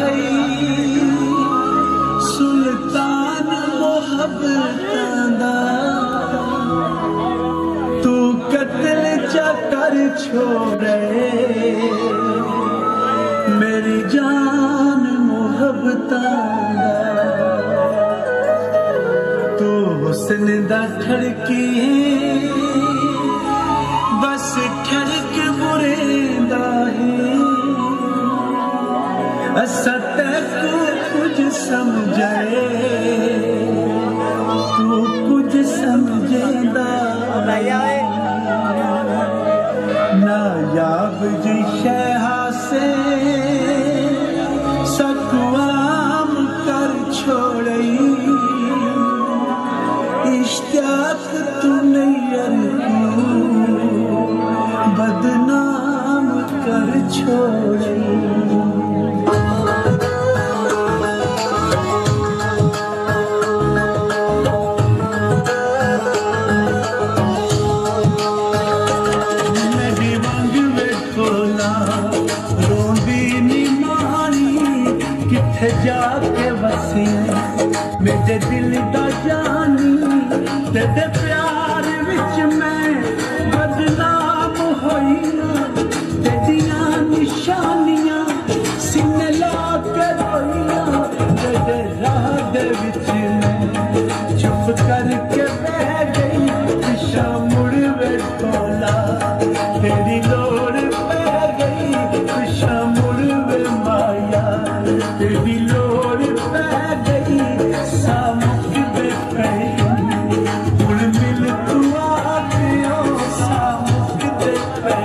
है सुल्तान मोहब्बतां दा तू कत्ल चकर छोड़े मेरी जान मोहब्बतां दा तू हुस्न दा ठड़की बस ठड़क बुरेंदा है असा तैको कुछ समझे तू कुछ समझेंदा नायाब जी शहा से सकवाम कर छोड़ई इश्तियाक तू नैयर बदनाम कर छोड़ई जाके बसी मेरे दिल दा जानी तेरे प्यार विच मैं बदनाम होई तेरियां निशानियां सीने ला के रोइयां तेरे राह दे विच मैं चुप करके बह गई पिछा मुड़ वे तोला तेरी लोड़ पै गई पिछा मुड़ वे माया तेरी लोड़ पै गई सामुक दे पई हुण मिल तू आखियो सामुक दे पई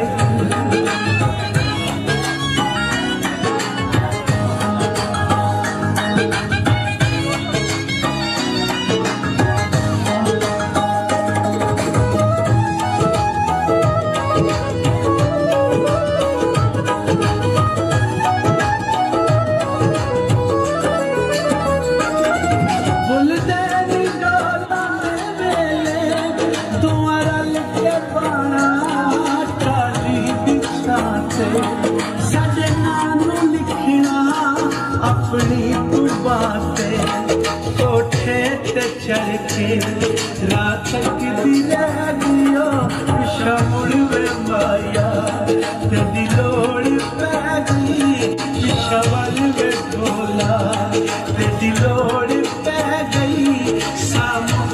साडे नानू लिखना अपनी तू बातें कोठे ते चढ़ के रात की रह दियो पिछा मुड़ वे माया तेरी लोड़ पै गई पिछा वल वे ढोला तेरी लोड़ पै गई सामू